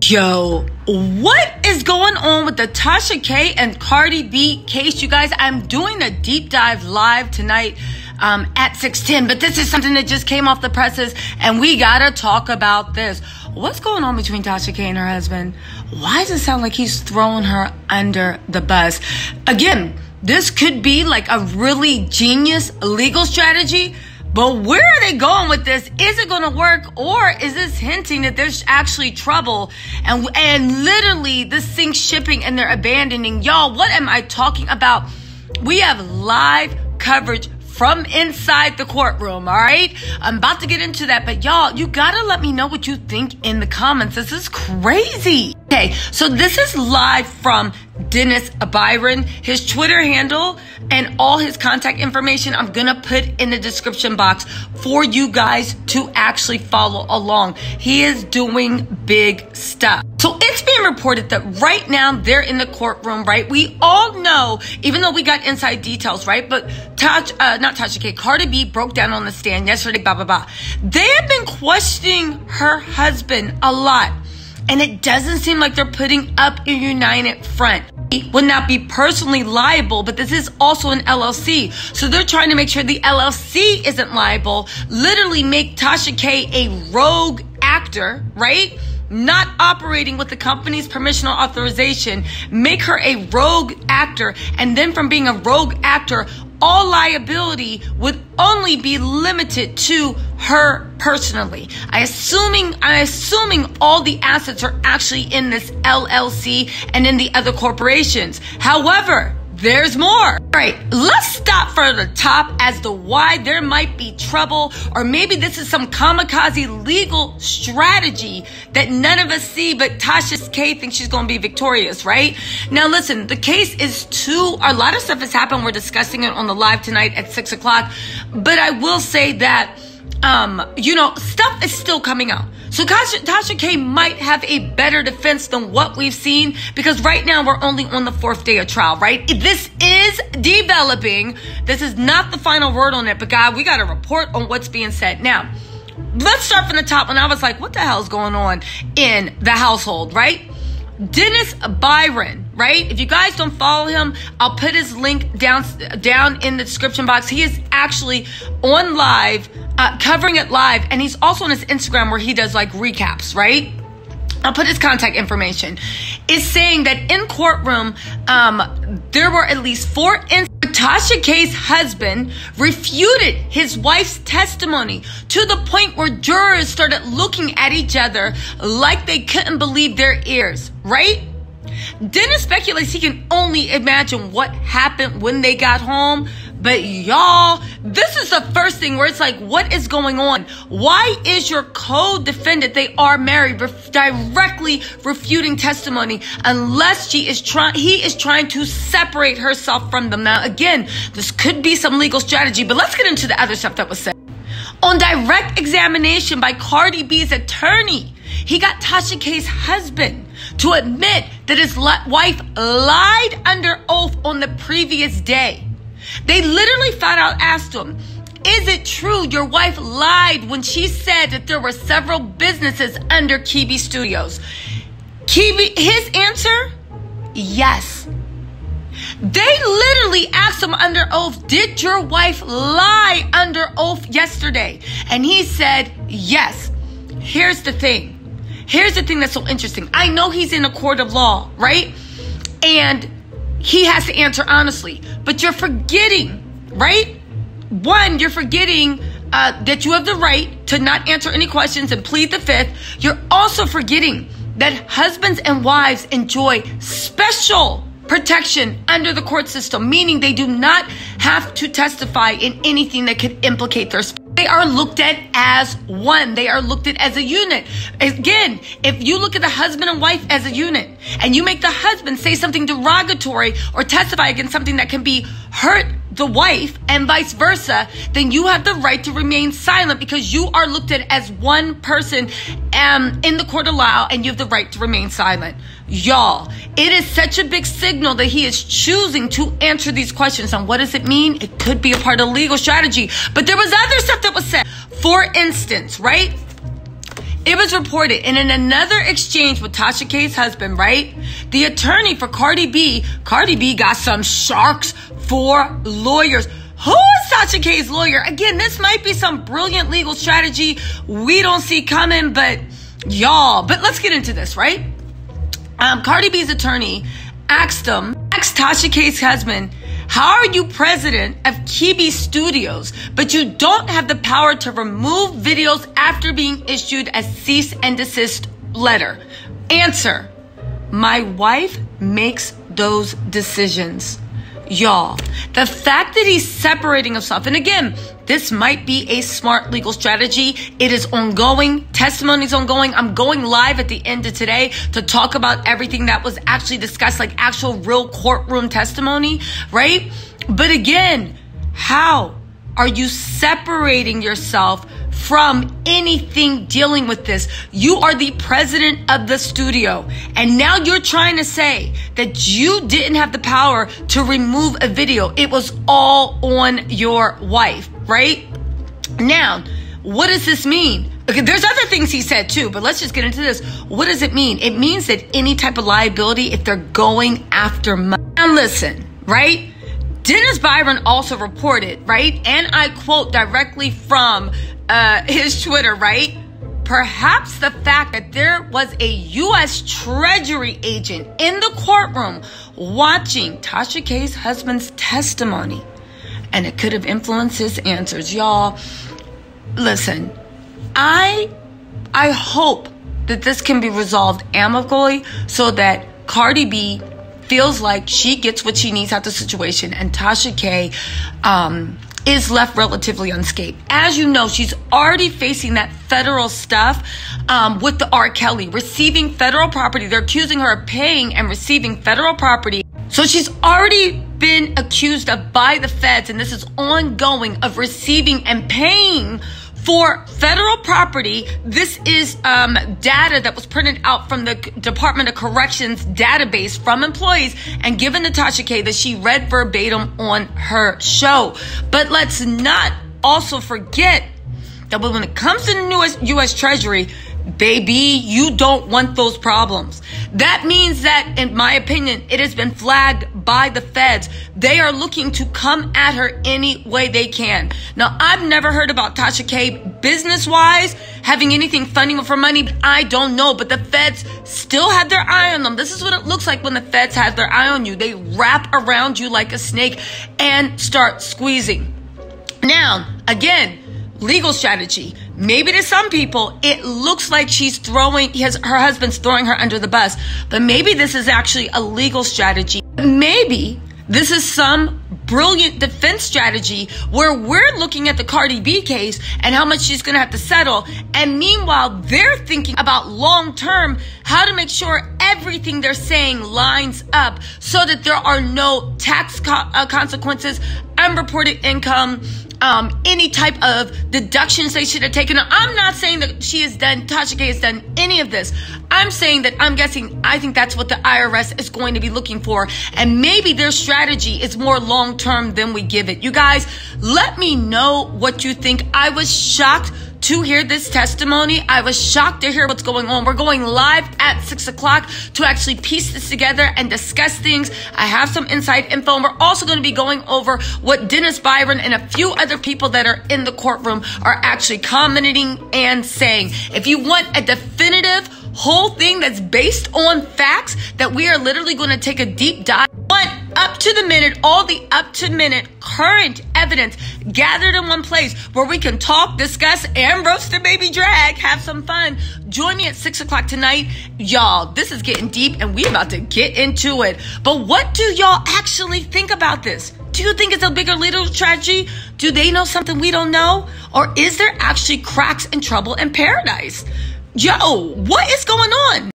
Yo, what is going on with the Tasha K and Cardi B case, you guys? I'm doing a deep dive live tonight at 6:10, but this is something that just came off the presses, and we gotta talk about this. What's going on between Tasha K and her husband? Why does it sound like he's throwing her under the bus? Again, this could be like a really genius legal strategy, but where are they going with this? Is it going to work, or is this hinting that there's actually trouble and literally this thing's shipping and they're abandoning? Y'all, what am I talking about? We have live coverage from inside the courtroom, all right? I'm about to get into that, but y'all, you gotta let me know what you think in the comments. This is crazy. Okay, so this is live from Dennis Byron. His Twitter handle and all his contact information I'm gonna put in the description box for you guys to actually follow along. He is doing big stuff. So it's being reported that right now they're in the courtroom, right? We all know, even though we got inside details, right? But not Tasha K, Cardi B broke down on the stand yesterday, blah, blah, blah. They have been questioning her husband a lot, and it doesn't seem like they're putting up a united front. He would not be personally liable, but this is also an LLC. So they're trying to make sure the LLC isn't liable, literally make Tasha K a rogue actor, right? Not operating with the company's permission or authorization, make her a rogue actor, and then from being a rogue actor, all liability would only be limited to her personally. I'm assuming all the assets are actually in this LLC and in the other corporations. However, there's more. All right, let's stop from the top as to why there might be trouble, or maybe this is some kamikaze legal strategy that none of us see, but Tasha K thinks she's going to be victorious, right? Now, listen, the case is a lot of stuff has happened. We're discussing it on the live tonight at 6 o'clock, but I will say that, stuff is still coming out. So Tasha K might have a better defense than what we've seen, because right now we're only on the 4th day of trial, right? This is developing. This is not the final word on it, but God, we got to report on what's being said. Now, let's start from the top. When I was like, what the hell is going on in the household, right? Dennis Byron, right? If you guys don't follow him, I'll put his link down in the description box. He is actually on live, covering it live, and he's also on his Instagram where he does like recaps, right? I'll put his contact information. It's saying that in courtroom, there were at least 4 instances where Tasha K's husband refuted his wife's testimony to the point where jurors started looking at each other like they couldn't believe their ears, right? Dennis speculates he can only imagine what happened when they got home. But y'all, this is the first thing where it's like, what is going on? Why is your co-defendant, they are married, directly refuting testimony unless he is trying to separate herself from them? Now, again, this could be some legal strategy, but let's get into the other stuff that was said. On direct examination by Cardi B's attorney, he got Tasha K's husband to admit that his wife lied under oath on the previous day. They literally flat out asked him, is it true your wife lied when she said that there were several businesses under Kibi Studios? His answer, yes. They literally asked him under oath, did your wife lie under oath yesterday? And he said, yes. Here's the thing that's so interesting. I know he's in a court of law, right? And he has to answer honestly, but you're forgetting, right? One, you're forgetting that you have the right to not answer any questions and plead the 5th. You're also forgetting that husbands and wives enjoy special protection under the court system, meaning they do not have to testify in anything that could implicate their spouse. They are looked at as one. They are looked at as a unit. Again, if you look at the husband and wife as a unit, and you make the husband say something derogatory or testify against something that can be hurt the wife and vice versa, then you have the right to remain silent, because you are looked at as one person in the court of law, and you have the right to remain silent. Y'all, it is such a big signal that he is choosing to answer these questions. And what does it mean? It could be a part of legal strategy. But there was other stuff that was said. For instance, right? It was reported, and in another exchange with Tasha K's husband, right? The attorney for Cardi B got some sharks for lawyers. Who is Tasha K's lawyer? Again, this might be some brilliant legal strategy we don't see coming, but let's get into this, right? Cardi B's attorney asked Tasha K's husband, how are you president of Kibi Studios, but you don't have the power to remove videos after being issued a cease and desist letter? Answer, my wife makes those decisions. Y'all, the fact that he's separating himself, and again, this might be a smart legal strategy. It is ongoing. Testimony's ongoing. I'm going live at the end of today to talk about everything that was actually discussed, like actual real courtroom testimony, right? But again, how are you separating yourself from anything dealing with this? You are the president of the studio, and now you're trying to say that you didn't have the power to remove a video. It was all on your wife, right? Now, what does this mean? Okay, there's other things he said too, but let's just get into this. What does it mean? It means that any type of liability, if they're going after money. Now listen, right? Dennis Byron also reported, right? And I quote directly from his Twitter, right? Perhaps the fact that there was a U.S. Treasury agent in the courtroom watching Tasha K's husband's testimony, and it could have influenced his answers. Y'all, listen, I hope that this can be resolved amicably so that Cardi B feels like she gets what she needs out of the situation, and Tasha K is left relatively unscathed. As you know, she's already facing that federal stuff with the R. Kelly, receiving federal property. They're accusing her of paying and receiving federal property. So she's already been accused of by the feds, and this is ongoing, of receiving and paying for federal property. This is data that was printed out from the Department of Corrections database from employees and given to Tasha K that she read verbatim on her show. But let's not also forget that when it comes to the U.S. Treasury, baby, you don't want those problems. That means that, in my opinion, it has been flagged by the feds. They are looking to come at her any way they can. Now, I've never heard about Tasha K business-wise having anything funding with her money. I don't know, but the feds still have their eye on them. This is what it looks like when the feds have their eye on you. They wrap around you like a snake and start squeezing. Now, again, legal strategy. Maybe to some people, it looks like she's her husband's throwing her under the bus. But maybe this is actually a legal strategy. Maybe this is some brilliant defense strategy where we're looking at the Cardi B case and how much she's going to have to settle. And meanwhile, they're thinking about long term, how to make sure everything they're saying lines up so that there are no tax consequences, unreported income, any type of deductions they should have taken. Now, I'm not saying that Tasha K has done any of this. I'm saying that I think that's what the IRS is going to be looking for. And maybe their strategy is more long-term than we give it. You guys, let me know what you think. I was shocked to hear this testimony. I was shocked to hear what's going on. We're going live at 6 o'clock to actually piece this together and discuss things. I have some inside info, and we're also going to be going over what Dennis Byron and a few other people that are in the courtroom are actually commenting and saying. If you want a definitive whole thing that's based on facts, that we are literally going to take a deep dive on up to the minute, all the up to minute current evidence gathered in one place where we can talk, discuss, and roast the baby drag, have some fun. Join me at 6 o'clock tonight. Y'all, this is getting deep and we about to get into it. But what do y'all actually think about this? Do you think it's a bigger legal strategy? Do they know something we don't know? Or is there actually cracks and trouble in paradise? Yo, what is going on?